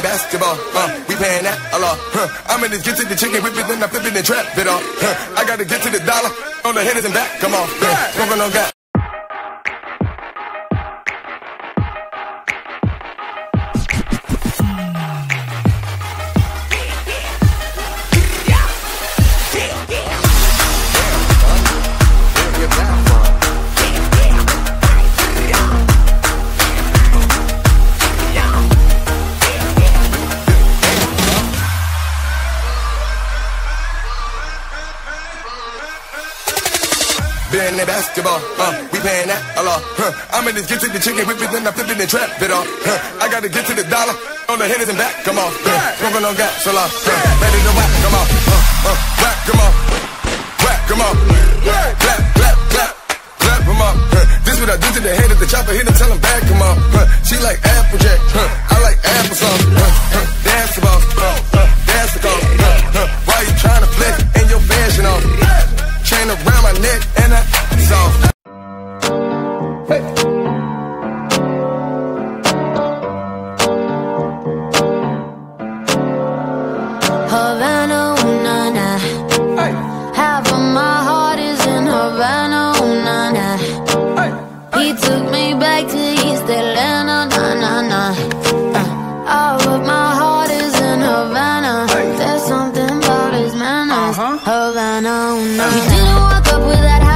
basketball, we paying that a lot. I'm in this get to the chicken, whip it, then I flip it and trap it off. I gotta get to the dollar, on the hitters and back, come on. Smoking on gas. In the basketball, we paying that a lot. I'm in this get to the chicken, whip it, then I flip it and trap it off. I gotta get to the dollar, on the hitters and back, come on. Smoking on gas, so long. Ready to whack, come on. Whack, come on. Whack, come on. Clap, clap, clap, clap, come on. This what I do to the head of the chopper, hit him, tell him back, come on. She like Applejack, I like applesauce. Dance the ball, dance the call. Why you trying to flex in your fashion off? Chain around my neck and I soft. Hey. Havana, ooh, nah, nah. Hey. Half of my heart is in Havana, ooh, nah, nah. Hey. He took me back to East Atlanta, nah, nah, nah. All of my heart is in Havana. Hey. There's something about his manners. Havana, ooh, nah, nah. He didn't walk up with that